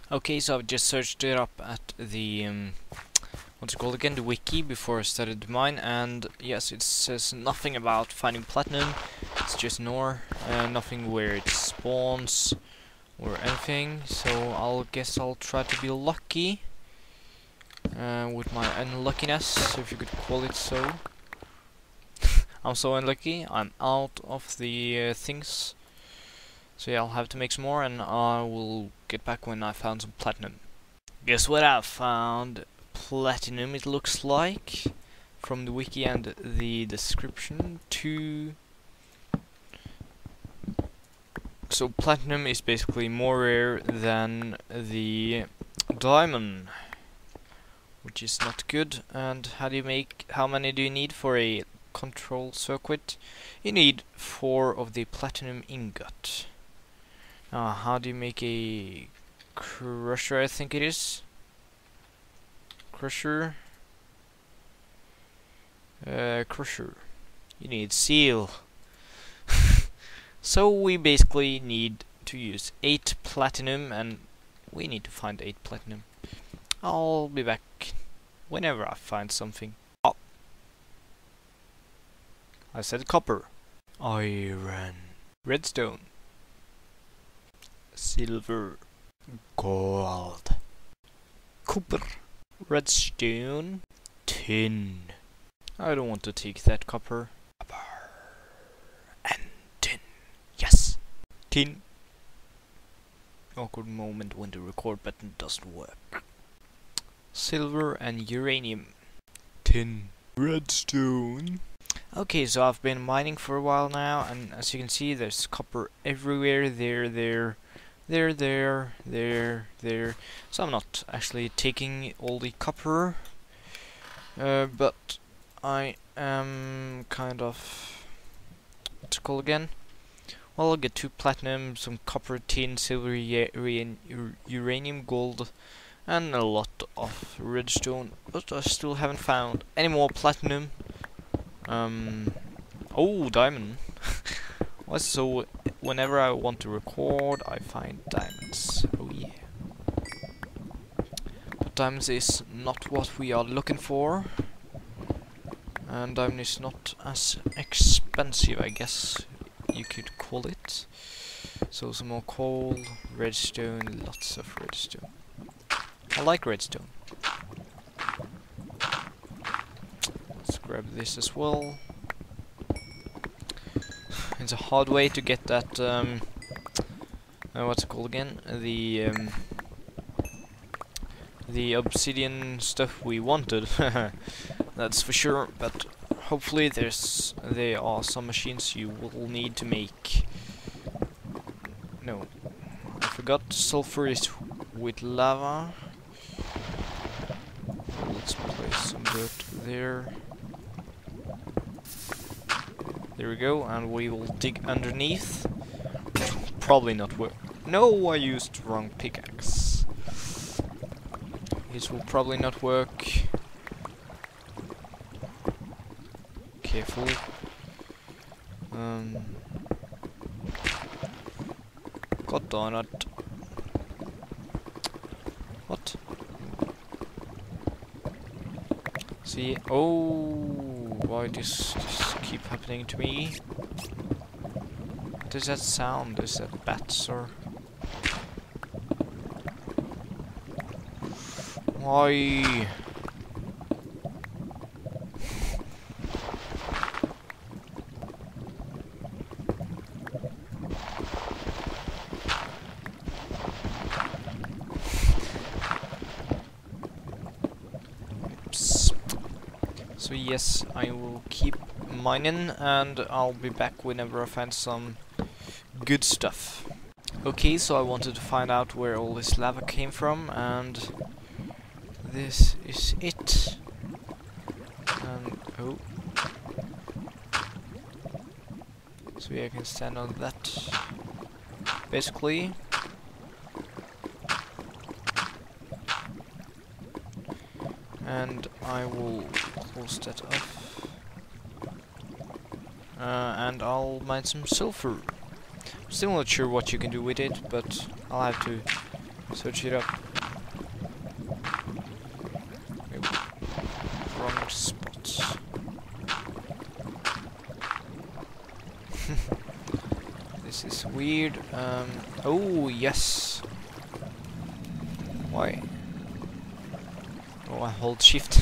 Okay, so I've just searched it up at the what's it called again, the wiki, before I started the mine, and yes, it says nothing about finding platinum. It's just nothing where it spawns or anything. So I'll try to be lucky with my unluckiness, if you could call it so. I'm so unlucky. I'm out of the things. So yeah, I'll have to make some more, and I will get back when I found some platinum. Guess what I found? Platinum, it looks like, from the wiki and the description. So platinum is basically more rare than the diamond, which is not good. And how many do you need for a control circuit? You need 4 of the platinum ingot. How do you make a crusher? I think it is. Crusher. Crusher. You need seal. So we basically need to use 8 platinum, and we need to find 8 platinum. I'll be back whenever I find something. Oh, I said copper. Iron. Redstone. Silver. Gold. Copper. Redstone. Tin. I don't want to take that copper. Copper. And tin. Yes. Tin. Awkward moment when the record button doesn't work. Silver and uranium. Tin. Redstone. Okay, so I've been mining for a while now, and as you can see, there's copper everywhere. There. So I'm not actually taking all the copper, but I am kind of, what's it called again? Well, I'll get 2 platinum, some copper, tin, silver, uranium, gold, and a lot of redstone, but I still haven't found any more platinum. Oh, diamond. So whenever I want to record, I find diamonds. Oh yeah. But diamonds is not what we are looking for. And diamond is not as expensive, I guess you could call it. So some more coal, redstone, lots of redstone. I like redstone. Let's grab this as well. It's a hard way to get that, what's it called again? The obsidian stuff we wanted. That's for sure, but hopefully there are some machines you will need to make. No, I forgot, sulfur is with lava. Let's place some dirt there. There we go, and we will dig underneath. Probably not work. No, I used wrong pickaxe. This will probably not work. Careful. God darn it. What? See? Oh, why this keep happening to me? What does that sound? Is that bats or? Why? So yes, I will keep mining, and I'll be back whenever I find some good stuff. Okay, so I wanted to find out where all this lava came from, and this is it. And oh, so yeah, I can stand on that basically. And I will close that off. And I'll mine some sulfur. I'm still not sure what you can do with it, but I'll have to search it up. This is weird. Oh, yes. Why? Oh, I hold shift.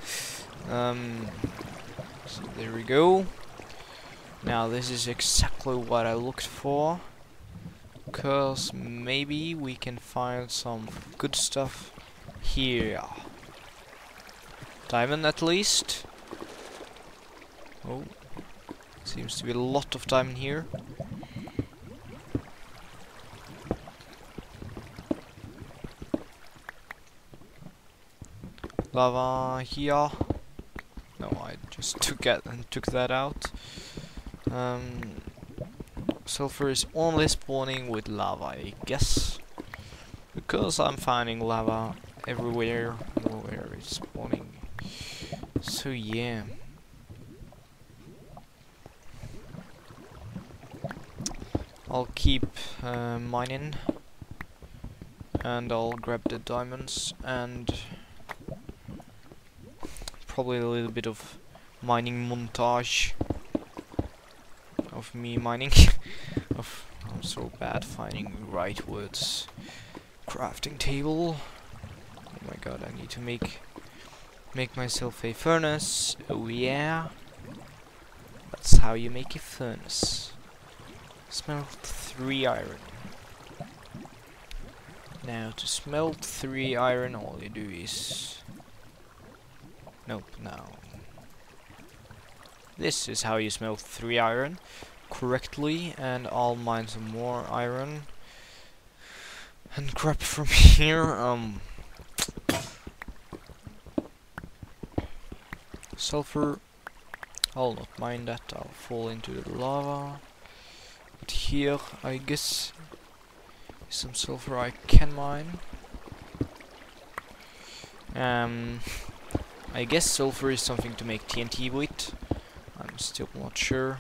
So there we go. Now this is exactly what I looked for. Cause maybe we can find some good stuff here. Diamond at least. Oh, seems to be a lot of diamond here. Lava here. No, I just took that out. Sulfur is only spawning with lava, I guess, because I'm finding lava everywhere where it's spawning. So yeah. I'll keep mining, and I'll grab the diamonds and probably a little bit of mining montage of me mining. I'm so bad finding right words. Crafting table. Oh my god, I need to make myself a furnace. Oh yeah. That's how you make a furnace. Smelt 3 iron. Now to smelt 3 iron, all you do is... Nope, no. This is how you smelt 3 iron correctly, and I'll mine some more iron and crap from here. Sulfur, I'll not mine that, I'll fall into the lava. But here, I guess, is some sulfur I can mine. I guess sulfur is something to make TNT with. I'm still not sure.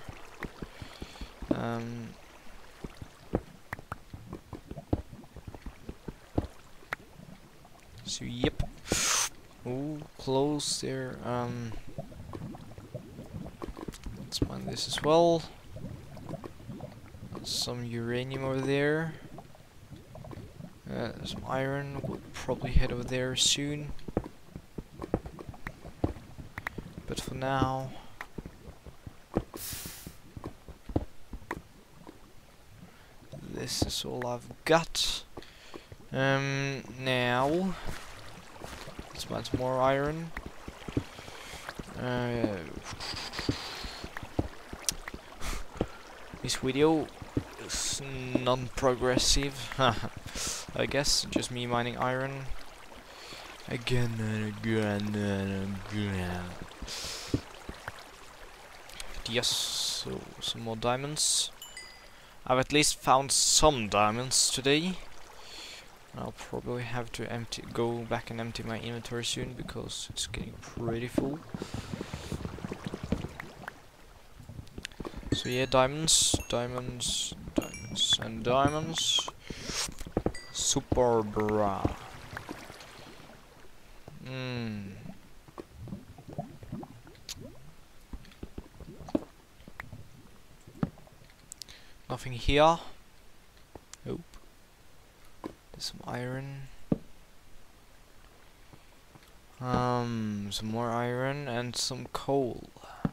So yep. Oh, close there. Let's mine this as well. Some uranium over there. Some iron. We'll probably head over there soon. But for now, this is all I've got. Now let's mine some more iron. This video is non-progressive. I guess just me mining iron again and again and again. But yes, so some more diamonds. I've at least found some diamonds today. I'll probably have to go back and empty my inventory soon because it's getting pretty full. So yeah, diamonds, diamonds, diamonds, and diamonds. Super bra. Nothing here. Nope. There's some iron. Some more iron and some coal.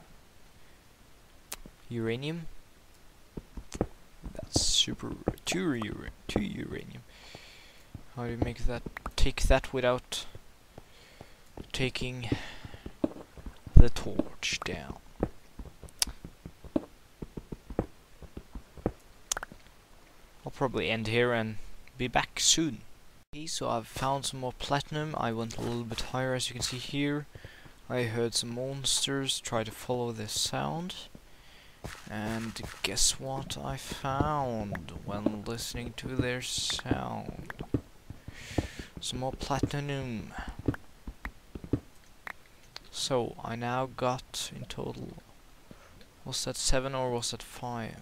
Uranium. That's super. Two uranium. How do you make that? Take that without taking the torch down. I'll probably end here and be back soon. Okay, so I've found some more platinum. I went a little bit higher, as you can see here. I heard some monsters try to follow this sound. And guess what I found when listening to their sound? Some more platinum. So I now got in total, was that 7 or was that 5?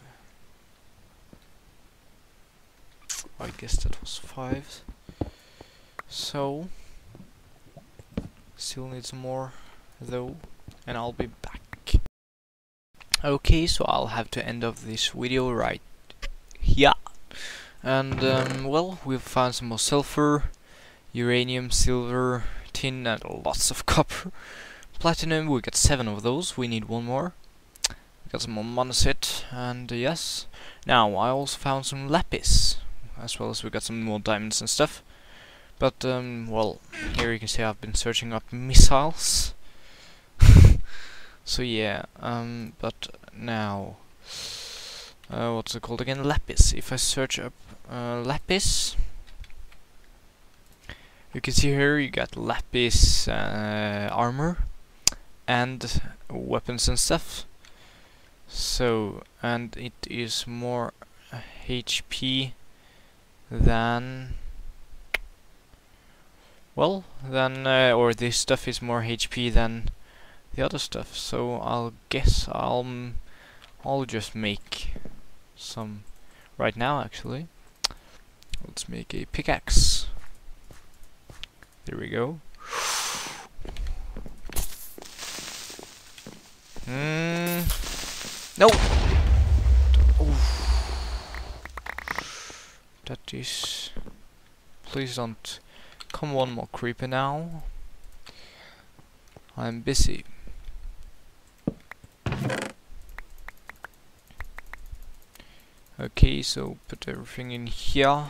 I guess that was 5. So still need some more though, and I'll be back. Okay, so I'll have to end off this video right Yeah. And well, we've found some more sulfur, uranium, silver, tin, and lots of copper. Platinum, we got 7 of those. We need 1 more. We got some more monosit, and yes. Now I also found some lapis, as well as we got some more diamonds and stuff. But well, here you can see I've been searching up missiles. So yeah, but now, what's it called again? Lapis. If I search up lapis, you can see here you got lapis armor and weapons and stuff. So, and it is more HP than, well, than or this stuff is more HP than the other stuff. So I'll guess I'll just make some right now. Actually, let's make a pickaxe. There we go. No. That is. Please don't come one more creeper now. I'm busy. Okay, so put everything in here.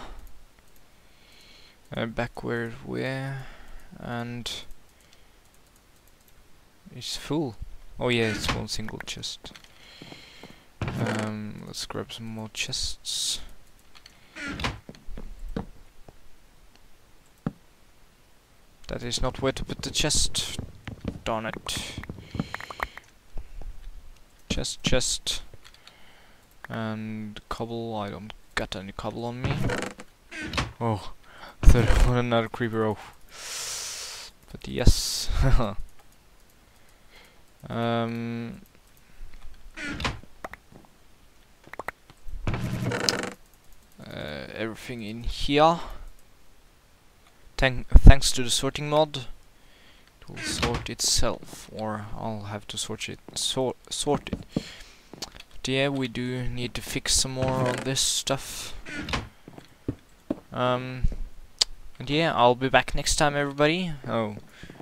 Back where it were, and it's full. Oh yeah, it's one single chest. Let's grab some more chests. That is not where to put the chest. Darn it. Chest. And cobble. I don't got any cobble on me. Oh, I thought I wanted another creeper. Oh. But yes. Everything in here. Thanks to the sorting mod, it will sort itself, or I'll have to sort it. But yeah, we do need to fix some more on this stuff. And yeah, I'll be back next time, everybody. Oh,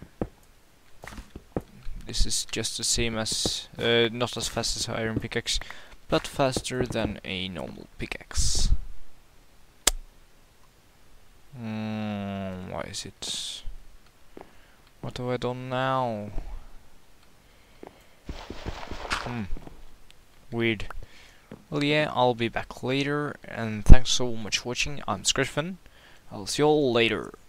this is just the same as, not as fast as iron pickaxe, but faster than a normal pickaxe. Why is it? What have I done now? Weird. Well, yeah, I'll be back later, and thanks so much for watching. I'm Scriffin. I'll see you all later.